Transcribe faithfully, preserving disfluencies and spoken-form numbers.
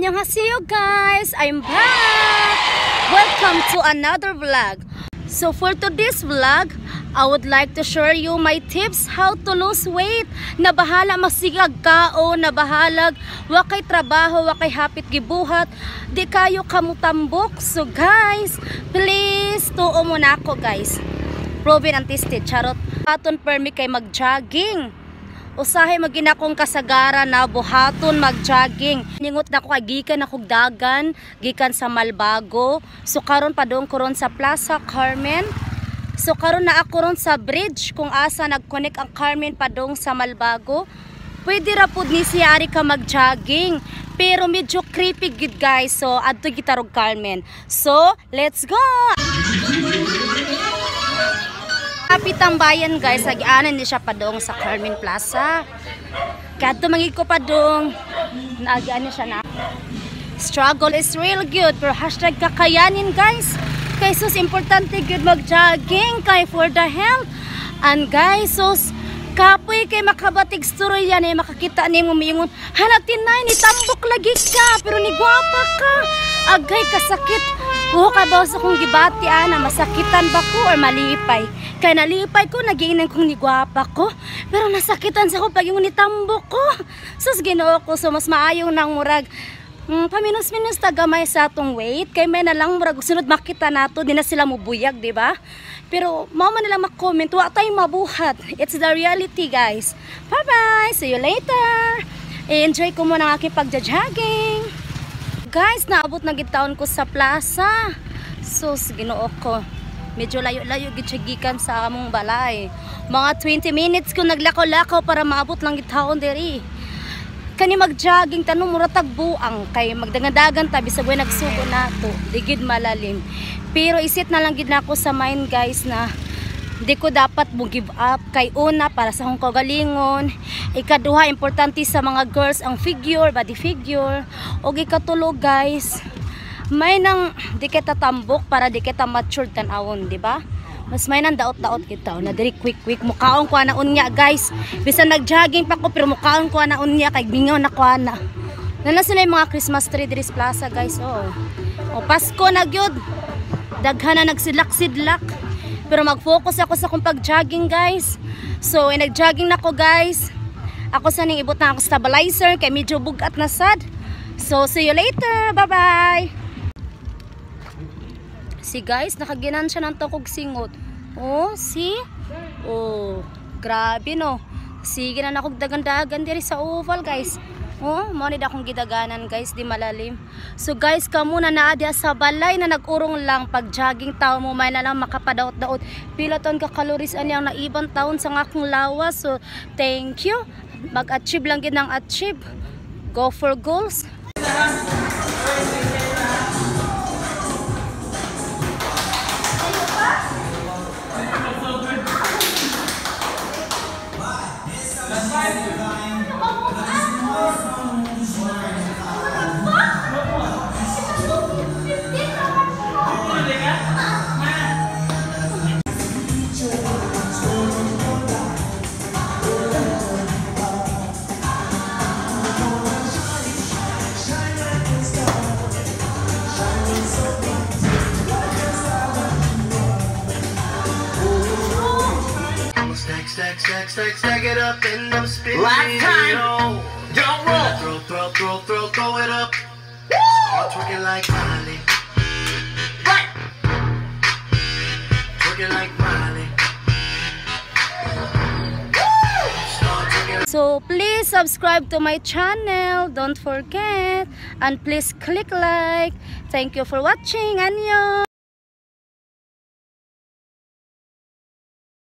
Annyeonghaseyo guys! I'm back! Welcome to another vlog. So for today's vlog, I would like to share you my tips how to lose weight. Na bahala magsigag kao, na bahalag wakay trabaho, wakay hapit gibuhat, di kayo kamutambok. So guys, please tuo muna ako guys. Proven and tested, charot. Aton permi kay mag-jogging. Usahay magina kong kasagaran na buhaton mag-jogging. Ningot na ko kay gikan akong dagan, gikan sa Malbago. So karon pa doon ko ron sa Plaza Carmen. So karon na ako ron sa bridge kung asa nag-connect ang Carmen pa doon sa Malbago. Pwede ra pud ni siyari ka mag-jogging. Pero medyo creepy gid guys. So adto gitarog Carmen. So let's go! Kapit ang bayan guys, agianan ni siya padong sa Carmen Plaza. Kaya tumangig ko padong, naagian niya siya na. Struggle is real good, pero hashtag kakayanin guys. Kaya sus, importante good mag-jogging, kaya for the health. And guys, sus, kapoy kay makabatig story yan, eh, makakita ni mo mingon, hanatin na, nitambok lagi ka, pero ni guwapa ka. Agay kasakit. Oo, kabaw sa kong gibati, ana, masakitan ba ko or malipay? Kaya nalipay ko, nagiinan kong nigwapa ko. Pero nasakitan sa ko pag yung nitambok ko. Sus, ginoo ko. So, mas maayaw ng murag. Hmm, paminus-minus tagamay sa atong weight. Kaya may na lang murag. Sunod makita nato, di na sila mubuyag, di ba? Pero, mama nila mag-comment. Wa tayong mabuhat. It's the reality, guys. Bye-bye! See you later! I-enjoy ko muna ang aking pagja-jogging. Guys, naabot na gitaon ko sa plaza. Sus, ginoo ko. Medyo layo-layo gitsigikan sa among balay. Mga twenty minutes ko naglakaw-lakaw para maabot lang gitahon diri. Kani mag-jogging tanong muratag buang kay magdangadagan ta bisag way nagsugo nato. Digid malalim. Pero isit na lang gid nako sa mind guys na di ko dapat mo give up kay una para sa akong kagalingon. Ikaduha importante sa mga girls ang figure, body figure. Og ikatulo guys, may nang di kita tambok para di kita matured tanawon, di ba? Mas may nang daot-daot kita na diri quick-quick mukaon ko na unya guys. Bisan nag-jogging pa ko pero mukaon ko na unya kay bingaw na ko na. Nana sila yung mga Christmas tree diri sa plaza guys. Oh. O Pasko na gyud. Daghan na nagsidlak-sidlak. Pero mag-focus ako sa kung pag-jogging guys. So, eh, nag-jogging na ko guys. Ako sa ning ibot na ako stabilizer kay medyo bugat na sad. So, see you later. Bye-bye. Si guys, nakaginan siya ng tokog singot. Oh, see? Oh, grabe no. Sige na nakog dagan-dagan diri sa oval guys. Oh, mo ni akong gidaganan guys, di malalim. So guys, kamo na naa dia sa balay na nag-urong lang pag jogging taw mo may na lang makapadaot-daot. Pila ton ka calories ani ang naibang taon sa akong lawas. So thank you. Mag-achieve lang gid ng achieve. Go for goals. Stack, stack, stack, stack it up and I'm spinning. Last time, don't roll. Throw, throw, throw, throw, throw it up. Woo! Start twerking like Miley. Right. Twerking like Miley. So please subscribe to my channel. Don't forget. And please click like. Thank you for watching. Annyeong.